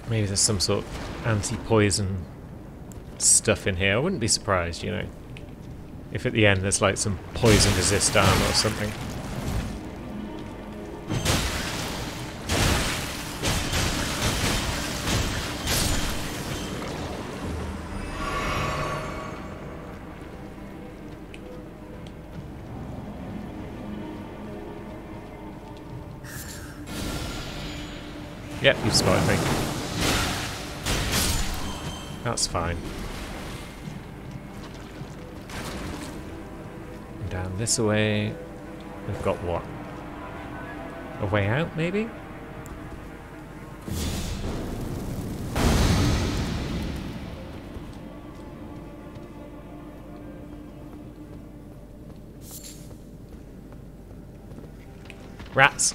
Maybe there's some sort of anti-poison stuff in here. I wouldn't be surprised, you know, if at the end there's like some poison resist armor or something. Yep, you've spotted me. That's fine. And down this way, we've got what? A way out, maybe? Rats!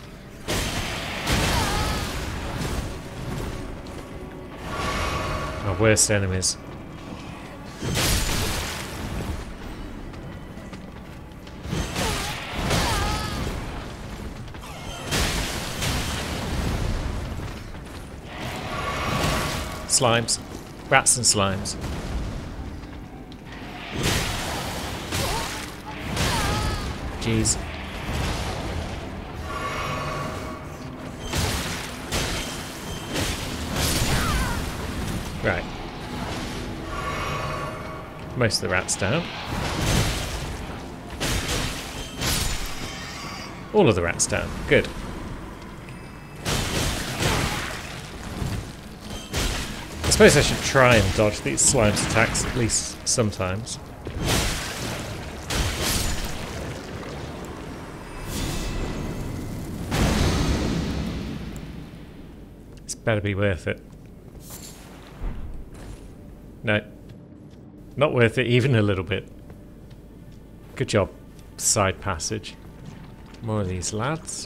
Our worst enemies. Slimes. Rats and slimes. Jeez. Right. Most of the rats down. All of the rats down. Good. I suppose I should try and dodge these slimes' attacks at least sometimes. It's better be worth it. No. Not worth it even a little bit. Good job. Side passage. More of these lads.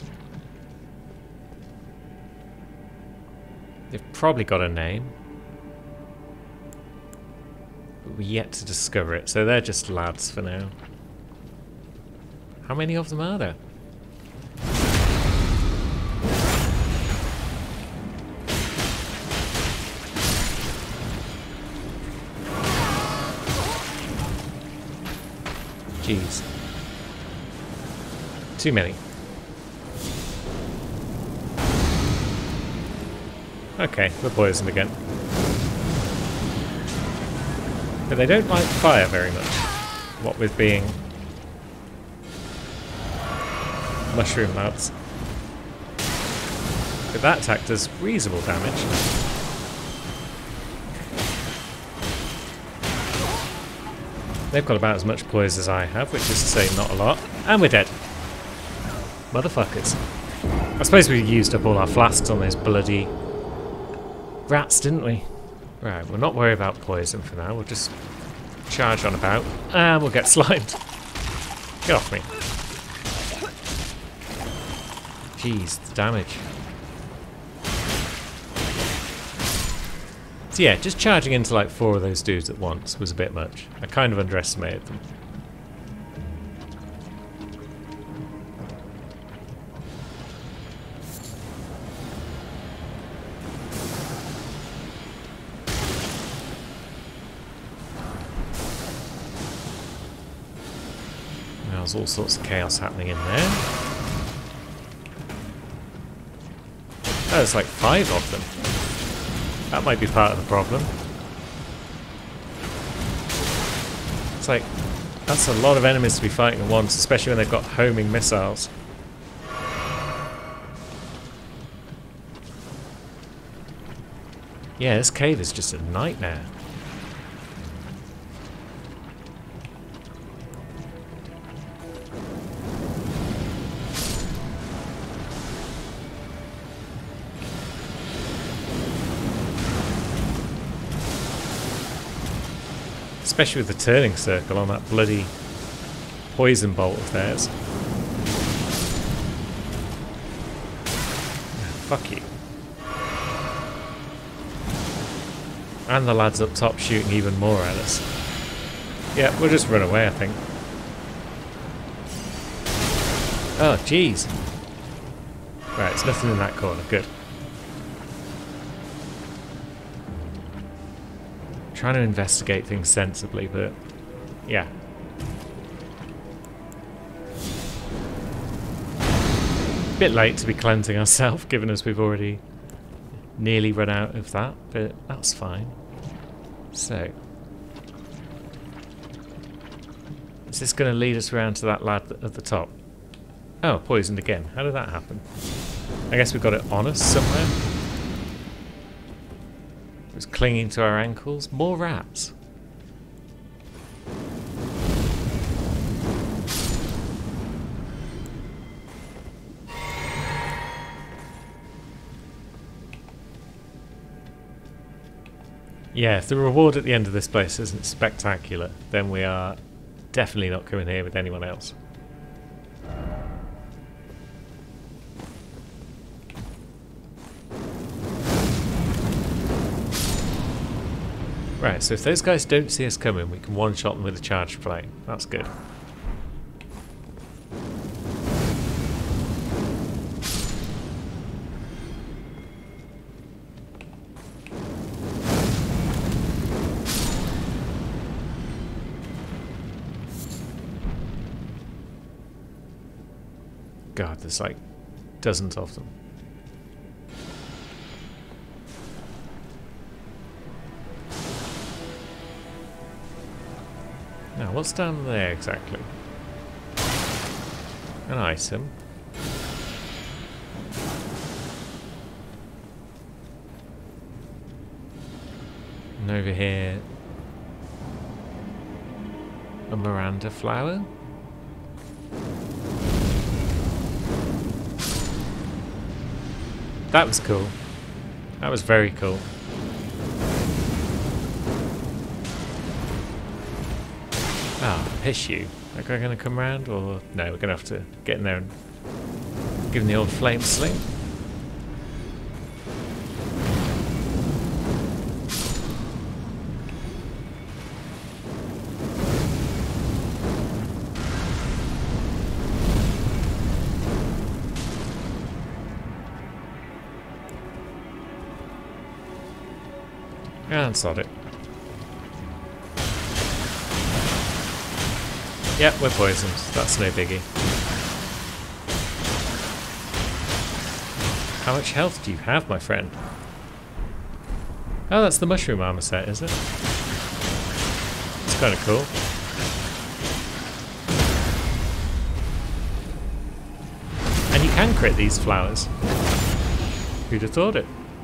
They've probably got a name. But we're yet to discover it, so they're just lads for now. How many of them are there? Jeez. Too many. Okay, we're poisoned again. But they don't like fire very much. What with being mushroom lads. But that attack does reasonable damage. They've got about as much poise as I have, which is to say not a lot. And we're dead. Motherfuckers. I suppose we used up all our flasks on those bloody rats, didn't we? Right, we'll not worry about poison for now. We'll just charge on about and we'll get slimed. Get off me. Jeez, the damage. So yeah, just charging into like 4 of those dudes at once was a bit much. I kind of underestimated them. There's all sorts of chaos happening in there. Oh, there's like 5 of them. That might be part of the problem. It's like, that's a lot of enemies to be fighting at once, especially when they've got homing missiles. Yeah, this cave is just a nightmare. Especially with the turning circle on that bloody poison bolt of theirs. Fuck you. And the lads up top shooting even more at us. Yeah, we'll just run away, I think. Oh, jeez. Right, there's nothing in that corner. Good. Trying to investigate things sensibly, but yeah. Bit late to be cleansing ourselves, given as we've already nearly run out of that, but that's fine. So, is this going to lead us around to that lad at the top? Oh, poisoned again. How did that happen? I guess we've got it on us somewhere. It was clinging to our ankles. More rats. Yeah, if the reward at the end of this place isn't spectacular, then we are definitely not coming here with anyone else. Right, so if those guys don't see us coming, we can one-shot them with a charged flame. That's good. God, there's like dozens of them. Now, what's down there exactly? An item. And over here, a Miranda flower. That was cool. That was very cool. Ah, piss you. Are they going to come round, or no? We're going to have to get in there and give them the old flame sling. And sod it. Yep, we're poisoned. That's no biggie. How much health do you have, my friend? Oh, that's the mushroom armor set, is it? It's kind of cool. And you can crit these flowers. Who'd have thought it?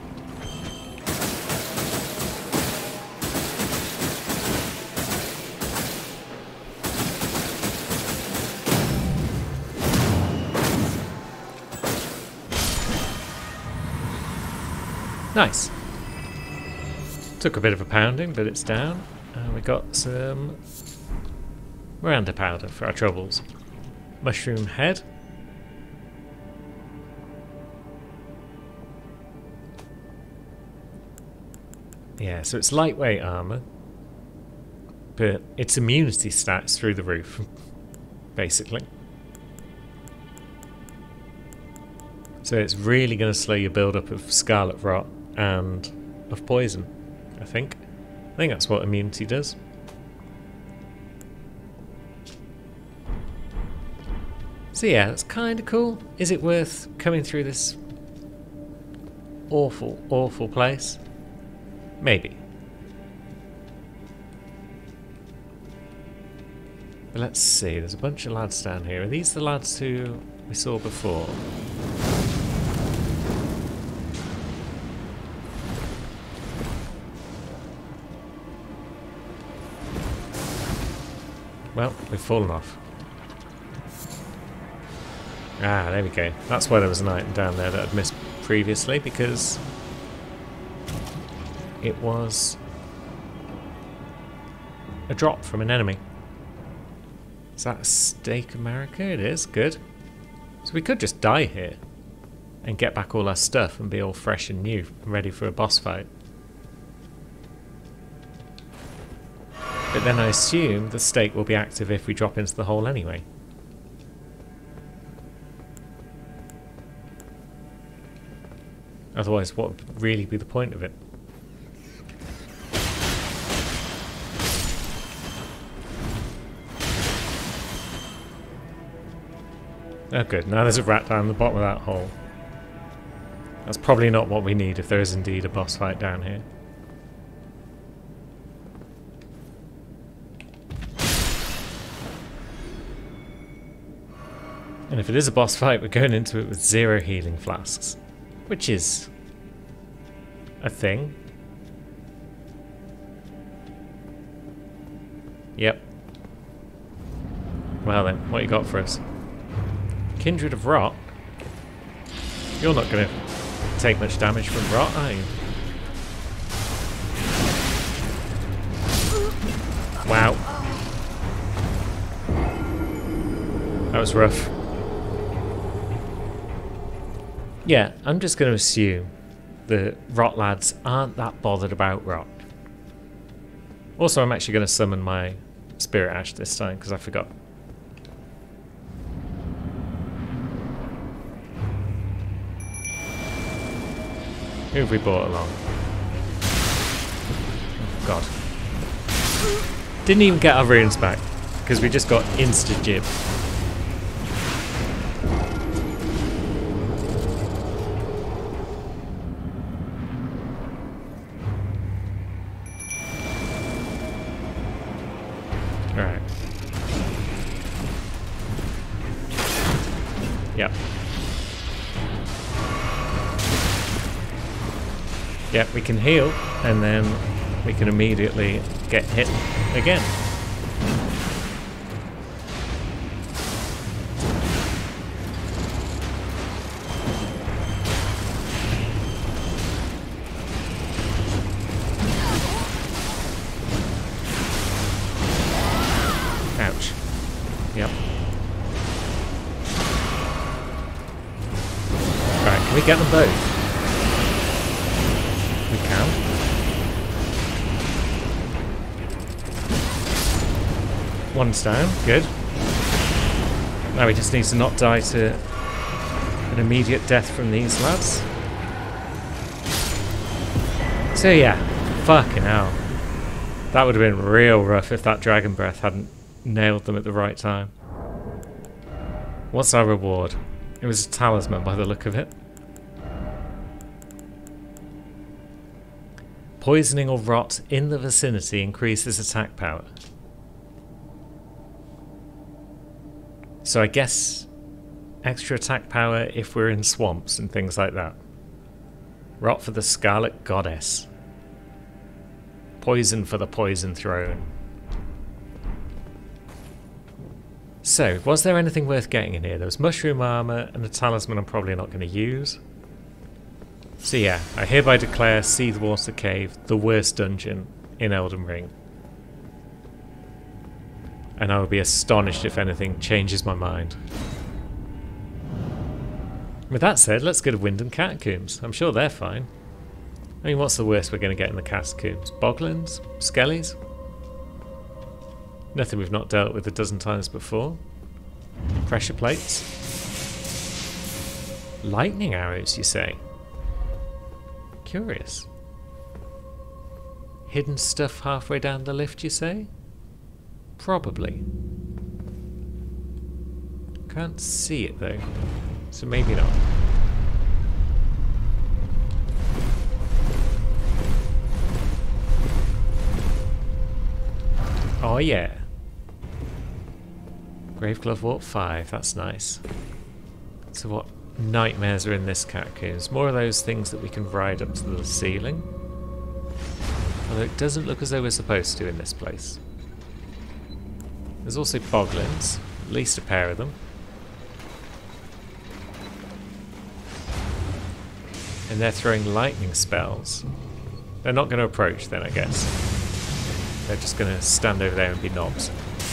Nice. Took a bit of a pounding, but it's down. We got some Miranda powder for our troubles. Mushroom head. Yeah, so it's lightweight armor, but its immunity stats through the roof, basically. So it's really going to slow your build-up of scarlet rot and of poison, I think. I think that's what immunity does. So yeah, that's kind of cool. Is it worth coming through this awful, awful place? Maybe. But let's see, there's a bunch of lads down here. Are these the lads who we saw before? Well, we've fallen off. Ah, there we go. That's why there was an item down there that I'd missed previously, because it was a drop from an enemy. Is that a Steak America? It is. Good. So we could just die here and get back all our stuff and be all fresh and new and ready for a boss fight. But then I assume the steak will be active if we drop into the hole anyway. Otherwise, what would really be the point of it? Oh good, now there's a rat down the bottom of that hole. That's probably not what we need if there is indeed a boss fight down here. And if it is a boss fight, we're going into it with 0 healing flasks. Which is a thing. Yep. Well then, what you got for us? Kindred of Rot? You're not going to take much damage from Rot, are you? Wow. That was rough. Yeah, I'm just going to assume the Rot lads aren't that bothered about Rot. Also, I'm actually going to summon my Spirit Ash this time, because I forgot. Who have we brought along? Oh, God. Didn't even get our runes back, because we just got insta-jib. Alright. Yep. Yep, we can heal, and then we can immediately get hit again. Ouch. Yep. Right, can we get them both? We can. One's down, good. Now he just needs to not die to an immediate death from these lads. So yeah, fucking hell. That would have been real rough if that dragon breath hadn't nailed them at the right time. What's our reward? It was a talisman by the look of it. Poisoning or rot in the vicinity increases attack power. So I guess extra attack power if we're in swamps and things like that. Rot for the Scarlet Goddess. Poison for the Poison Throne. So, was there anything worth getting in here? There was mushroom armor and a talisman I'm probably not going to use. So yeah, I hereby declare Seathwater Cave the worst dungeon in Elden Ring. And I will be astonished if anything changes my mind. With that said, let's go to Windham Catacombs. I'm sure they're fine. I mean, what's the worst we're going to get in the catacombs? Boglins? Skellies? Nothing we've not dealt with a dozen times before. Pressure plates? Lightning arrows, you say? Curious. Hidden stuff halfway down the lift, you say? Probably. Can't see it though, so maybe not. Oh yeah. Graveglove Walk 5, that's nice. So what nightmares are in this catacombs? More of those things that we can ride up to the ceiling. Although it doesn't look as though we're supposed to in this place. There's also boglins, at least a pair of them. And they're throwing lightning spells. They're not going to approach then, I guess. They're just going to stand over there and be knobs.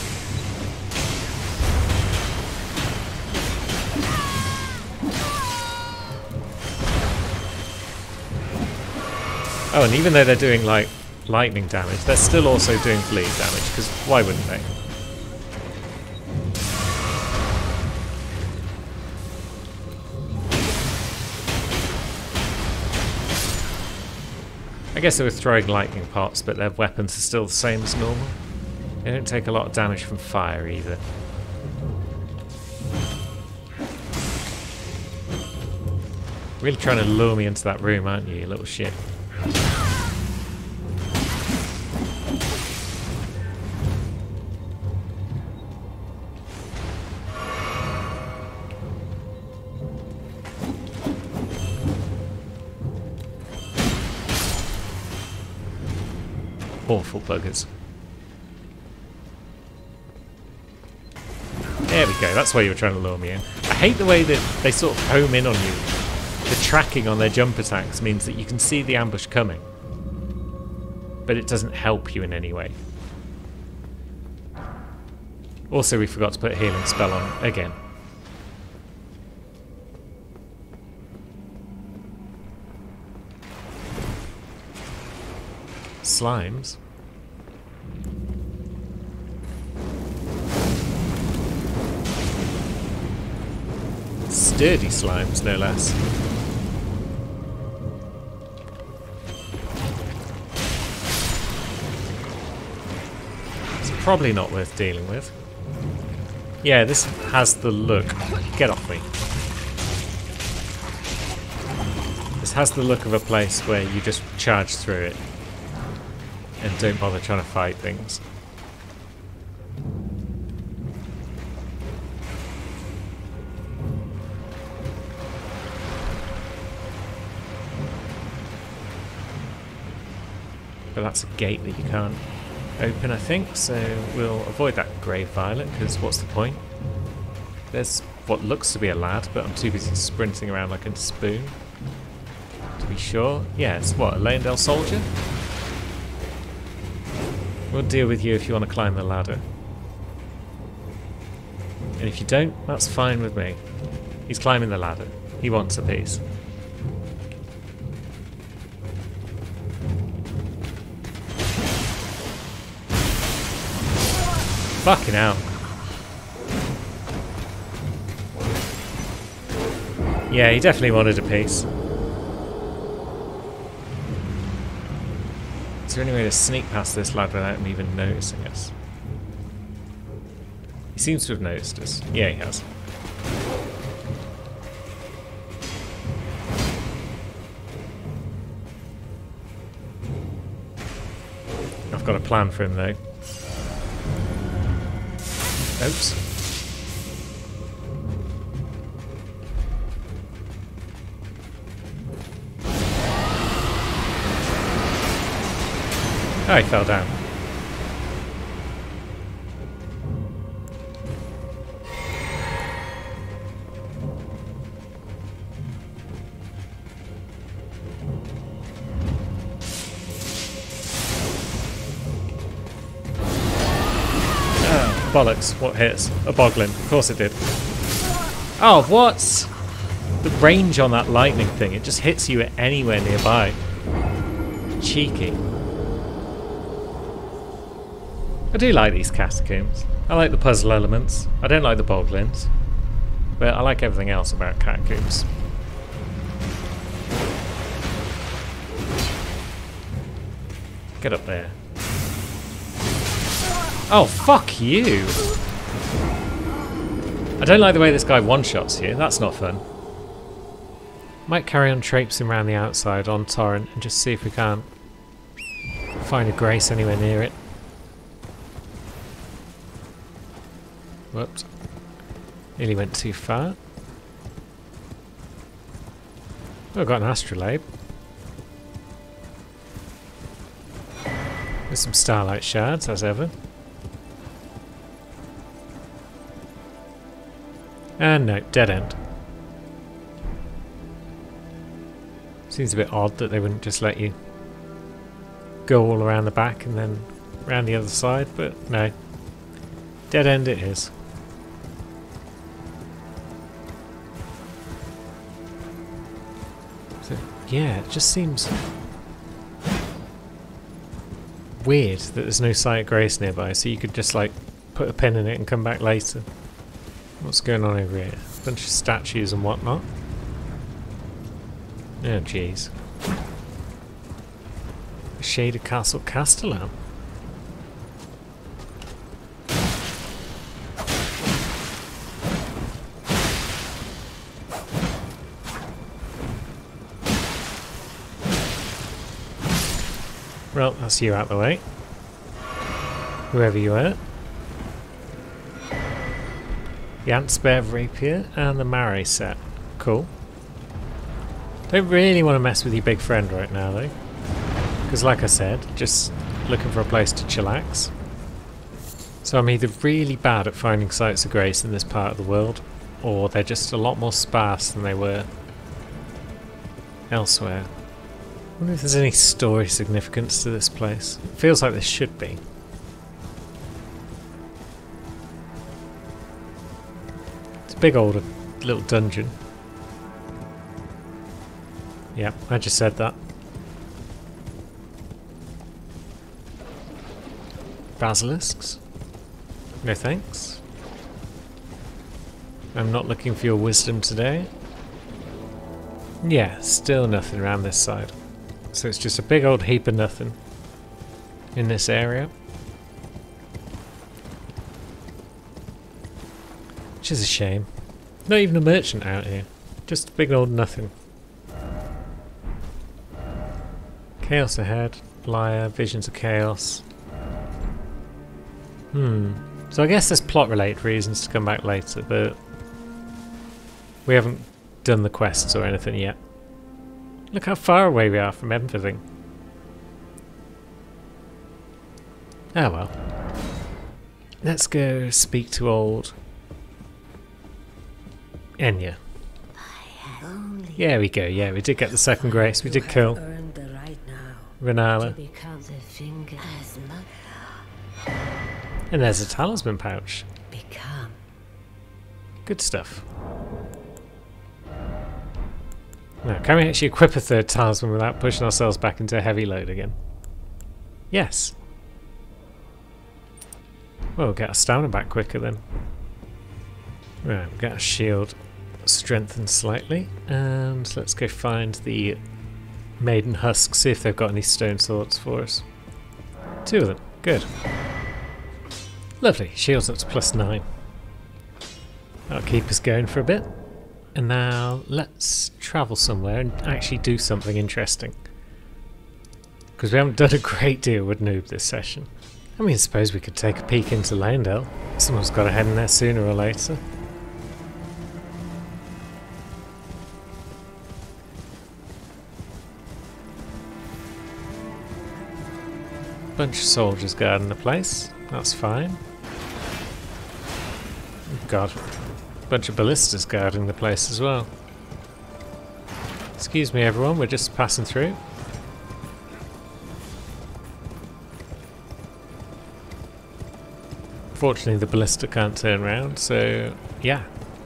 Oh, and even though they're doing like lightning damage, they're still also doing bleed damage, because why wouldn't they? I guess they were throwing lightning pots, but their weapons are still the same as normal. They don't take a lot of damage from fire either. Really trying to lure me into that room, aren't you, you little shit? Awful buggers. There we go, that's why you were trying to lure me in. I hate the way that they sort of home in on you. The tracking on their jump attacks means that you can see the ambush coming, but it doesn't help you in any way. Also, we forgot to put a healing spell on again. Slimes. Sturdy slimes, no less. It's probably not worth dealing with. Yeah, this has the look. Get off me. This has the look of a place where you just charge through it and don't bother trying to fight things. But that's a gate that you can't open, I think, so we'll avoid that grave violet, because what's the point? There's what looks to be a lad, but I'm too busy sprinting around like a spoon to be sure. Yeah, it's what, a Leyendell soldier? We'll deal with you if you want to climb the ladder. And if you don't, that's fine with me. He's climbing the ladder. He wants a piece. Fucking hell. Yeah, he definitely wanted a piece. Is there any way to sneak past this lad without him even noticing us? He seems to have noticed us. Yeah, he has. I've got a plan for him though. Oops. Oh, he fell down. Bollocks, what hits? A boglin. Of course it did. Oh, what? The range on that lightning thing, it just hits you anywhere nearby. Cheeky. I do like these catacombs. I like the puzzle elements. I don't like the boglins. But I like everything else about catacombs. Get up there. Oh, fuck you! I don't like the way this guy one-shots you. That's not fun. Might carry on traipsing around the outside on Torrent and just see if we can't find a grace anywhere near it. Whoops. Nearly went too far. Oh, I've got an astrolabe. There's some starlight shards, as ever. And no, dead end. Seems a bit odd that they wouldn't just let you go all around the back and then around the other side, but no. Dead end it is. So, yeah, it just seems weird that there's no site grace nearby, so you could just like put a pin in it and come back later. What's going on over here? A bunch of statues and whatnot. Oh jeez. Shaded Castle Castellan. Well, that's you out the way. Whoever you are. The Ant-Spare Rapier and the Mare set. Cool. Don't really want to mess with your big friend right now though. Because like I said, just looking for a place to chillax. So I'm either really bad at finding sites of grace in this part of the world, or they're just a lot more sparse than they were elsewhere. I wonder if there's any story significance to this place. It feels like there should be. It's a big old little dungeon. Yep, I just said that. Basilisks? No thanks. I'm not looking for your wisdom today. Yeah, still nothing around this side. So it's just a big old heap of nothing in this area. Which is a shame. Not even a merchant out here. Just a big old nothing. Chaos ahead. Liar. Visions of chaos. So I guess there's plot-related reasons to come back later, but we haven't done the quests or anything yet. Look how far away we are from everything. Ah well. Let's go speak to old Enya. Yeah, we go. Yeah, we did get the second grace. We did kill Renala. And there's a talisman pouch. Good stuff. Now, can we actually equip a third talisman without pushing ourselves back into a heavy load again? Yes. Well, we'll get our stamina back quicker then. Right, we'll get our shield strengthened slightly. And let's go find the Maiden Husk, see if they've got any stone swords for us. 2 of them. Good. Lovely. Shield's up to +9. That'll keep us going for a bit. And now let's travel somewhere and actually do something interesting. Because we haven't done a great deal with Noob this session. I mean, I suppose we could take a peek into Leyndell. Someone's got to head in there sooner or later. Bunch of soldiers guarding the place. That's fine. Oh God. Bunch of ballistas guarding the place as well. Excuse me everyone, we're just passing through. Fortunately the ballista can't turn around, so yeah.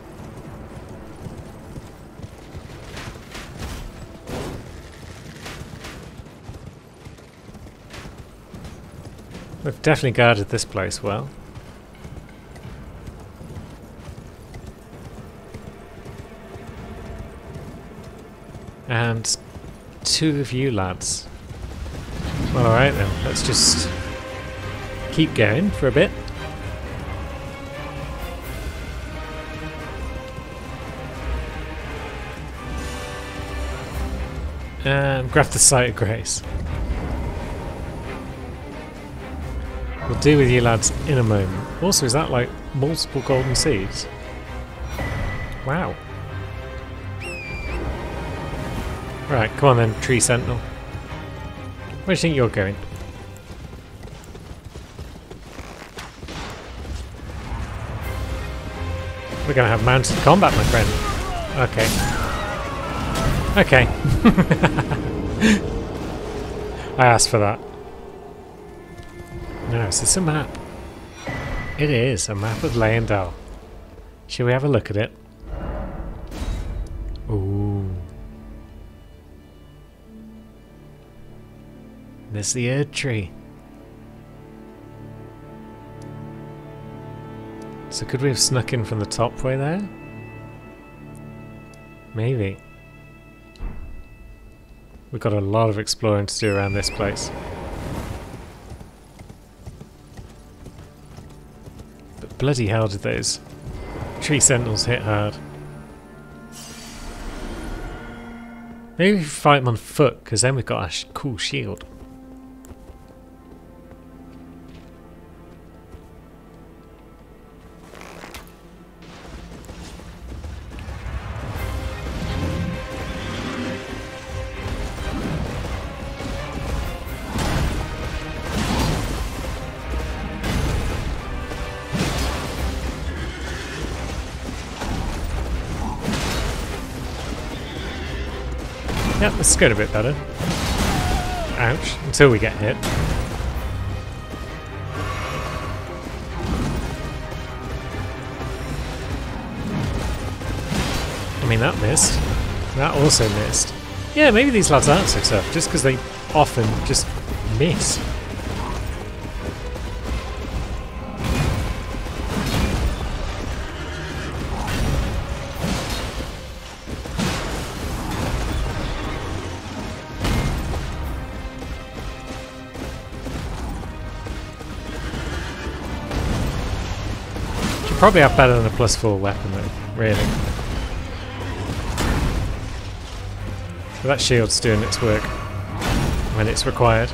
We've definitely guarded this place well. And 2 of you lads. Well, alright then, let's just keep going for a bit. And grab the Sight of Grace. We'll deal with you lads in a moment. Also, is that like multiple golden seeds? Wow. Right, come on then, Tree Sentinel. Where do you think you're going? We're going to have mounted combat, my friend. Okay. Okay. I asked for that. No, is this a map? It is, a map of Leyndell. Shall we have a look at it? Ooh. There's the Erd Tree. So could we have snuck in from the top way there? Maybe. We've got a lot of exploring to do around this place. But bloody hell did those Tree Sentinels hit hard. Maybe we fight them on foot, because then we've got a cool shield. Yep, this is getting a bit better. Ouch, until we get hit. I mean, that missed. That also missed. Yeah, maybe these lads aren't so tough, just because they often just miss. Should probably have better than a +4 weapon though, really. So that shield's doing its work when it's required.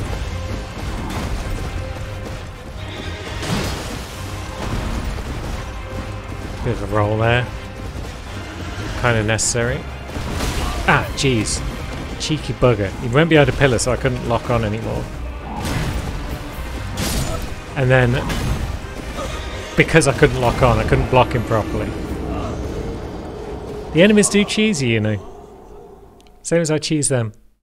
Bit of a roll there. Kind of necessary. Ah, jeez. Cheeky bugger. He went behind a pillar so I couldn't lock on anymore. And then, because I couldn't lock on, I couldn't block him properly. The enemies do cheese you, you know. Same as I cheese them.